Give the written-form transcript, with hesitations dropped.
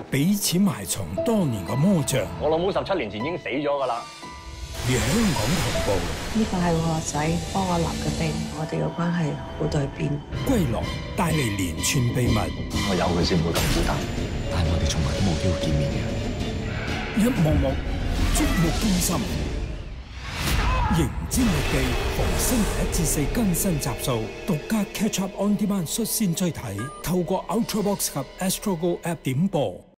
彼此埋藏多年嘅魔障。 我老母17年前已經死咗㗎啦。 而香港同步， 呢個係我個仔幫我立嘅兵，我哋嘅關係好對邊。 歸來帶嚟連串秘密。 我有佢先唔會咁孤單， 但係我哋從來都冇機會見面嘅。 一幕幕觸目驚心。《刑偵日記》逢星期1至4更新集數，獨家 Catch Up On Demand 率先追睇，透過 Ultrabox 及 Astro Go App 點播。